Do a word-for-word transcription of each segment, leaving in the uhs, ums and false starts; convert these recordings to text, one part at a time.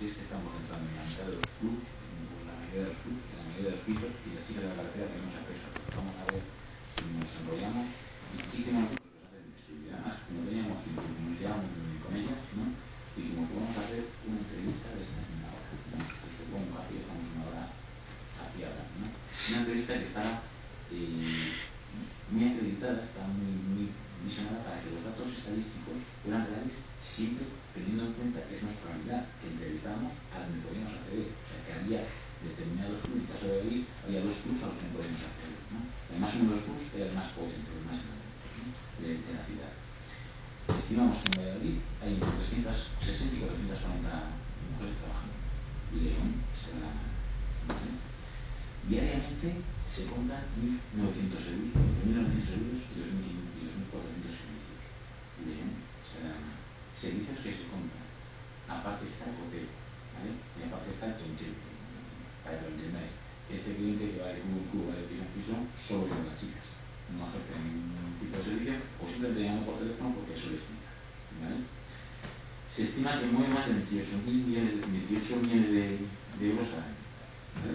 si es que estamos entrando en la mitad de los clubs, en la mayoría de los clubs, en la mayoría de los pisos, y las chicas de la carretera tenemos acceso. Vamos a ver si nos enrollamos. Hicimos lo que nos hace el estudio. Además, como teníamos tiempo, como nos llevamos con ellas, ¿no? Dijimos que vamos a hacer una entrevista de esta en una hora, ¿no? Desde con un café estamos una hora hacia ahora, ¿no? Una entrevista que está eh, muy acreditada, está muy, muy visionada para que los datos estadísticos fueran reales, siempre teniendo en cuenta que es nuestra realidad, que entrevistábamos a donde podíamos acceder. O sea, que había determinados clubs, en el caso de Valladolid, había dos clubs a los que no podíamos acceder, ¿no? Además, uno de los clubs era el más potente, el más grande, ¿no? de, de la ciudad. Estimamos que en Valladolid hay trescientas sesenta y cuatrocientas cuarenta mujeres trabajando. Y León será, ¿vale? Diariamente se compran mil novecientos euros, mil novecientos euros y dos mil cuatrocientos servicios. Y León será servicios que se compran. Aparte está el hotel, ¿vale? Y aparte está el tontero, para que lo entendáis. Este cliente que va de club en club, va de piso en piso, solo con las chicas. No ejerce ningún tipo de servicio, o simplemente llama por teléfono porque eso les estima, ¿vale? Se estima que mueve más de veintiocho millones de, de euros al año, ¿vale?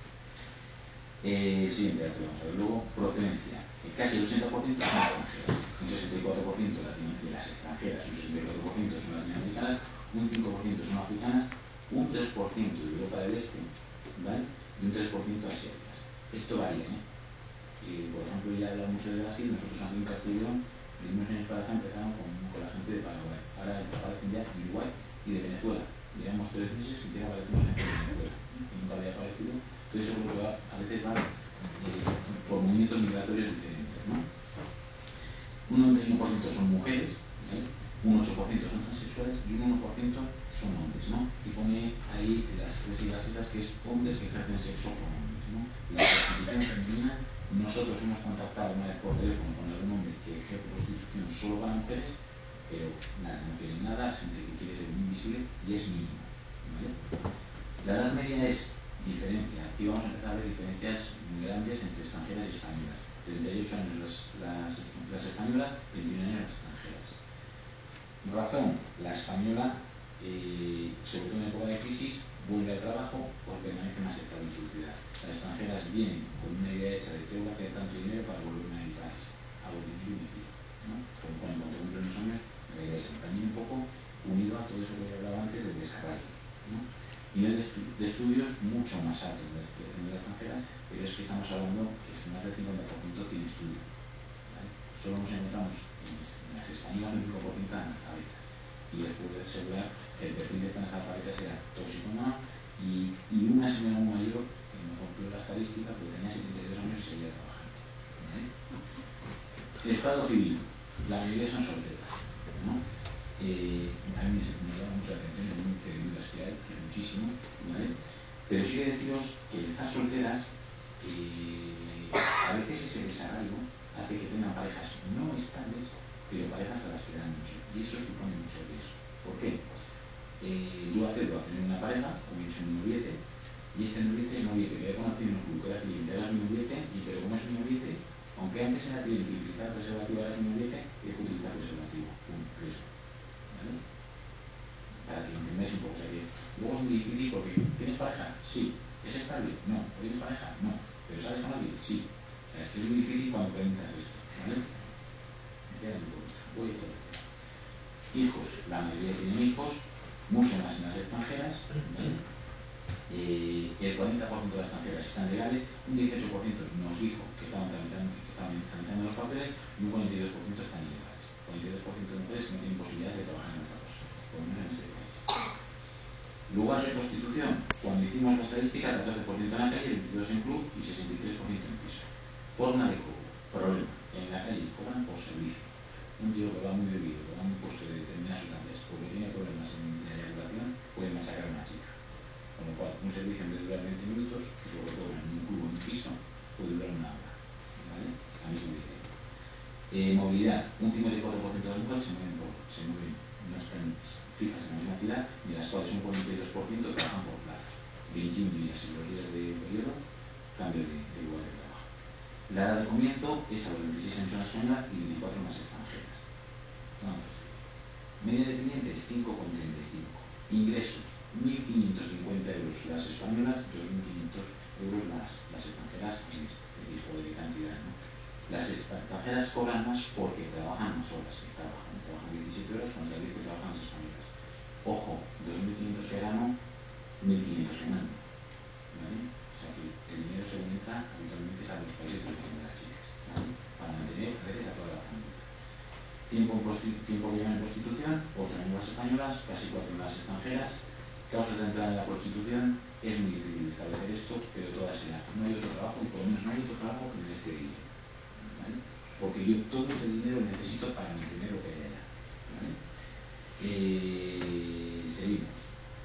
Eh, siguiente dato, vamos a ver luego, procedencia. Casi el ochenta por ciento son extranjeras, un sesenta y cuatro por ciento de las extranjeras, un sesenta y cuatro por ciento son latinoamericanas, un cinco por ciento son africanas, un tres por ciento de Europa del Este, ¿vale? Y un tres por ciento asiáticas. Esto varía, ¿eh? Y, por ejemplo, ya he hablado mucho de Brasil, nosotros aquí en Castellón, de unos años para acá empezaron con, con la gente de Paraguay. Ahora aparecen ya de Uruguay y de Venezuela. Llevamos tres meses que empieza a aparecer gente de Venezuela, que nunca había aparecido. Entonces, seguro que va, a veces van eh, por movimientos migratorios diferentes, ¿no? Un noventa y uno por ciento son mujeres, ¿vale? Un ocho por ciento son transexuales y un uno por ciento son hombres, ¿no? Y pone ahí las tres siglas esas que es hombres que ejercen sexo con hombres, ¿no? La prostitución femenina. Nosotros hemos contactado una vez por teléfono con algún hombre que ejerce prostitución solo para mujeres, pero nada, no quieren nada, es gente que quiere ser muy invisible y es mínimo, ¿vale? La edad media es diferencia. Aquí vamos a empezar a ver diferencias muy grandes entre extranjeras y españolas. treinta y ocho años las, las, las españolas, veintiuno años las extranjeras. Razón, la española, eh, sobre todo en época de crisis, vuelve al trabajo porque permanece más estable en su ciudad. Las extranjeras vienen con una idea hecha de tengo que hacer tanto dinero para volverme a mi país. Hago dinero y me pido, ¿no? Por lo cual, en cuanto cumplen unos años, la idea es también un poco unido a todo eso que he hablado antes del desarrollo, ¿no? Nivel de, estu de estudios mucho más alto en las, en las extranjeras, pero es que estamos hablando que es que más del cincuenta por ciento tiene estudio, ¿vale? Solo nos encontramos en, en las españolas un cinco por ciento de analfabetas. Y les puedo asegurar que el perfil de estas analfabetas era tóxico, ¿no? Y, y una señora muy mayor, que nos rompió la estadística, porque tenía setenta y dos años y seguía trabajando, ¿vale? El estado civil, la mayoría son solteras, ¿no? Eh, a mí me llama mucha atención el número de dudas que hay, que es muchísimo, ¿vale? Pero sí que deciros que estas solteras, eh, a veces ese desarraigo hace que tengan parejas no estables, pero parejas a las que dan mucho, y eso supone mucho riesgo. ¿Por qué? Eh, yo accedo a tener una pareja, como he dicho, un noviete, y este noviete es noviete que he conocido en un club, que era cliente, era mi noviete, y pero como es mi noviete, aunque antes era cliente y utilizar preservativo era mi noviete, dejo de utilizar preservativo, un riesgo, ¿vale? Para que entendáis un poco, o sea que luego es muy difícil porque ¿tienes pareja? Sí. ¿Es estable? No. ¿Tienes pareja? No. ¿Pero sabes con alguien? Sí. O sea, es que es muy difícil cuando preguntas esto, ¿vale? Me queda un poco. Voy a todo. Hijos, la mayoría tienen hijos, mucho más en las extranjeras, ¿vale? Eh, el cuarenta por ciento de las extranjeras están legales, un dieciocho por ciento nos dijo que estaban tramitando, que estaban tramitando los papeles y un cuarenta y dos por ciento están ilegales. cuarenta y dos por ciento de mujeres que no tienen posibilidades de trabajar en otra cosa, por lo menos en este país. Lugar de prostitución, cuando hicimos la estadística, el catorce por ciento en la calle, el veintidós por ciento en club y sesenta y tres por ciento en piso. Forma de cobro, problema, en la calle cobran por servicio. Un tío que va muy bebido, que va muy puesto de determinadas sustancias, porque tiene problemas en la eyaculación, puede machacar a una chica. Con lo cual, un servicio en vez de durar veinte minutos, que es lo que cobran en un club o en un piso, puede durar una hora, ¿vale? A mismo dinero. Eh, movilidad, un cincuenta y cuatro por ciento de las mujeres se mueven, por, se mueven, no están fijas en la misma ciudad, de las cuales un cuarenta y dos por ciento trabajan por plazo. veintiún días en los días de periodo, cambio de, de lugar de trabajo. La edad de comienzo es a los veintiséis años en la española y veinticuatro en las extranjeras. Vamos a ver. Media de clientes cinco coma treinta y cinco. Ingresos, mil quinientos cincuenta euros las españolas, dos mil quinientos euros las, las extranjeras, X de cantidad, ¿no? Las extranjeras cobran más porque trabajan más horas que trabajan, trabajan diecisiete horas con las diez que trabajan las españolas. Ojo, dos mil quinientos que gano, mil quinientos que gano, ¿vale? O sea que el dinero se entra habitualmente a los países de origen de las chicas, ¿vale? Para mantener a veces a toda la familia. Tiempo, tiempo que llevan en prostitución, ocho años las españolas, casi cuatro en las extranjeras. Causas de entrada en la prostitución, es muy difícil establecer esto, pero todas serán. No hay otro trabajo, y por lo menos no hay otro trabajo que me dé este dinero, ¿vale? Porque yo todo ese dinero lo necesito para mantener lo que hay allá, ¿vale? Eh, seguimos.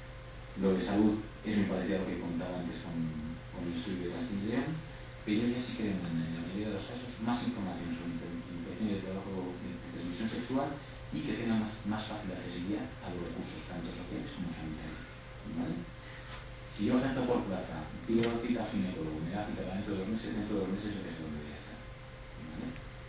Lo de salud es muy parecido a lo que contaba antes con, con el estudio de Castilla y León, pero ya sí que demandan, en la mayoría de los casos, más información sobre infección de trabajo de transmisión sexual y que tengan más, más fácil accesibilidad a los recursos, tanto sociales como sanitarios, ¿vale? Si yo ejerzo por plaza, pido cita al ginecólogo, me da cita para dentro de dos meses, dentro de dos meses yo que sé dónde voy a estar, ¿vale?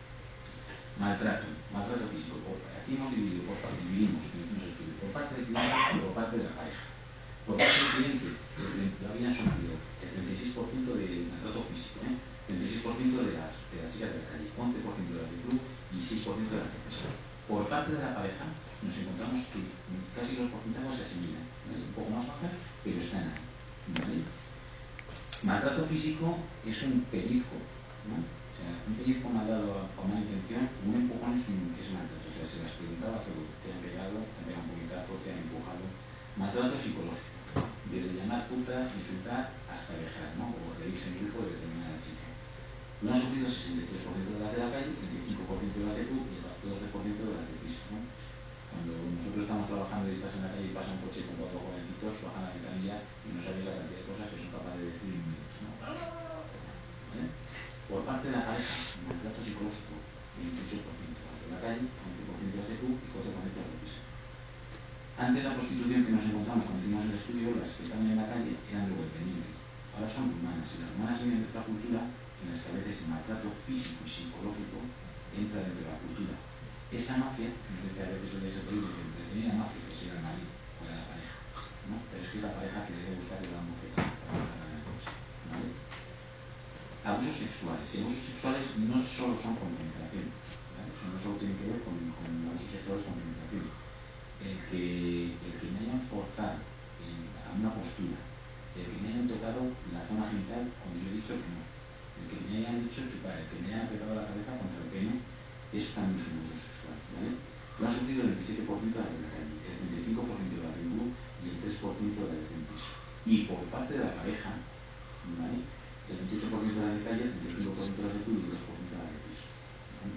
Maltrato, maltrato físico. Por, aquí hemos dividido por parte, dividimos, estudio, por parte del cliente y por parte de la pareja. Por parte del cliente, todavía han sufrido el treinta y seis por ciento de maltrato físico, ¿eh? treinta y seis por ciento de las, de las chicas de la calle, once por ciento de las de club y seis por ciento de las de persona. Por parte de la pareja, nos encontramos que casi los porcentajes se asimilan, ¿vale? Un poco más bajas, pero están ahí, ¿vale? Maltrato físico es un pellizco, ¿no? O sea, un pellizco mal dado con mala intención, un empujón es, un, es maltrato. O sea, se las preguntaba todo, te han pegado, te han pegado un puñetazo, te han empujado. Maltrato psicológico, desde llamar puta, insultar, hasta dejar, ¿no? O reírse en grupo de determinada chica. Lo han sufrido el sesenta y tres por ciento de las de la calle, treinta y cinco por ciento de las de club y el catorce por ciento de las de piso, ¿no? Cuando nosotros estamos trabajando y estás en la calle y pasa un coche con cuatro jovencitos, bajan la ventanilla y no sabes la cantidad de cosas que son capaces de decir en minutos, ¿no? ¿Vale? Por parte de la pareja, maltrato psicológico, veintiocho por ciento las de la calle, once por ciento las de club y cuatro por ciento las de piso. Antes la prostitución que nos encontramos cuando hicimos el estudio, las que estaban en la calle eran drogodependientes. Ahora son humanas y las humanas vienen de otra cultura en las que a veces el maltrato físico y psicológico entra dentro de la cultura. Esa mafia, que nos dice a veces suele ser horrible, que tenía mafia, que sería el marido o era la pareja, ¿no? Pero es que es la pareja que debe buscar el bufete para buscar en el coche, ¿vale? Abusos sexuales. Y abusos sexuales no solo son con penetración, ¿vale? Eso no solo tiene que ver con, con abusos sexuales con penetración. El que, el que me hayan forzado en, a una postura, el que me hayan tocado la zona genital cuando yo he dicho que no, el que me hayan hecho chupar, el que me hayan apretado la cabeza contra el pene, eso también es un abuso sexual, ¿vale? Lo han sufrido el veintisiete por ciento de las de la calle, el treinta y cinco por ciento de las del club y el tres por ciento de las del piso. Y por parte de la pareja, ¿vale? El veintiocho por ciento de las de calle, el treinta y cinco por ciento de las del club y el dos por ciento de las del piso, ¿vale?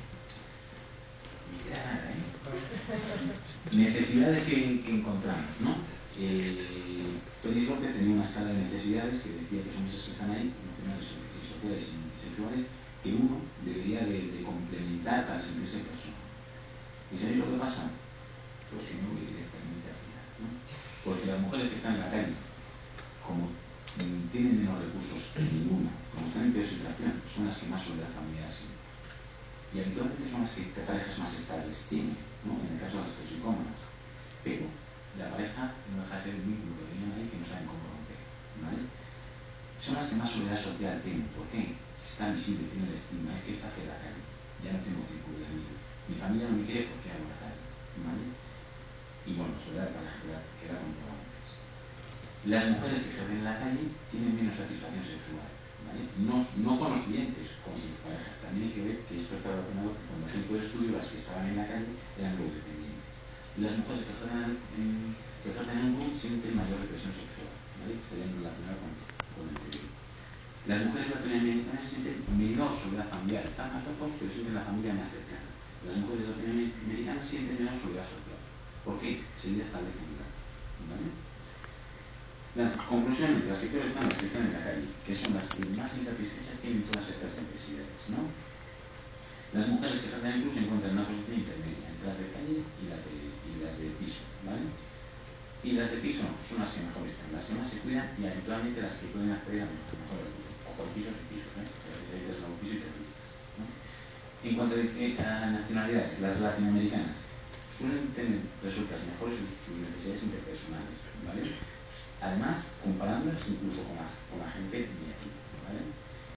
Me queda nada, ¿eh? Necesidades que, que encontramos, ¿no? Eh, Félix López tenía una escala de necesidades que decía que son esas que están ahí, emocionales, sociales y sexuales, que uno debería de, de complementar para sentirse persona. ¿Y sabéis lo que pasa? Pues que no voy directamente al final, ¿no? Porque las mujeres que están en la calle, como mm, tienen menos recursos que ninguna, como están en peor situación, son las que más soledad familiar sienten. Y habitualmente son las que parejas más estables tienen, ¿no? En el caso de las toxicómanas. Pero la pareja no deja de ser un vínculo que tenían ahí que no saben cómo romper, ¿vale? Son las que más soledad social tienen. ¿Por qué? Está visible, tiene el estigma, es que está hacia la calle. Ya no tengo círculo de amigos. Mi familia no me quiere porque hago la calle, ¿vale? Y bueno, soledad de pareja que la, que la comprobado antes. Las mujeres que ejercen en la calle tienen menos satisfacción sexual, ¿vale? No, no con los clientes, con sus parejas. También hay que ver que esto está relacionado que cuando se hizo el estudio, las que estaban en la calle eran drogodependientes. Y las mujeres que ejercen en, que ejercen en un club sienten mayor represión sexual, ¿vale? Estarían relacionadas con, con el anterior. Las mujeres latinoamericanas sienten menor soledad familiar, están más lejos, pero sienten la familia más cercana. Las mujeres latinoamericanas sienten menor soledad social. ¿Por qué? Seguida establecen lazos, ¿vale? Las conclusiones, las que peor están, las que están en la calle, que son las que más insatisfechas tienen todas estas necesidades, ¿no? Las mujeres que ejercen en club se encuentran en una posición intermedia entre las de calle y las de, y las de piso, ¿vale? Y las de piso son las que mejor están, las que más se cuidan y habitualmente las que pueden acceder a mejores recursos, o por pisos y pisos, ¿eh? A veces hay que un piso y te asustas, ¿no? En cuanto a nacionalidades, las latinoamericanas suelen tener resultados mejores sus, sus necesidades interpersonales, ¿vale? Además, comparándolas incluso con la, con la gente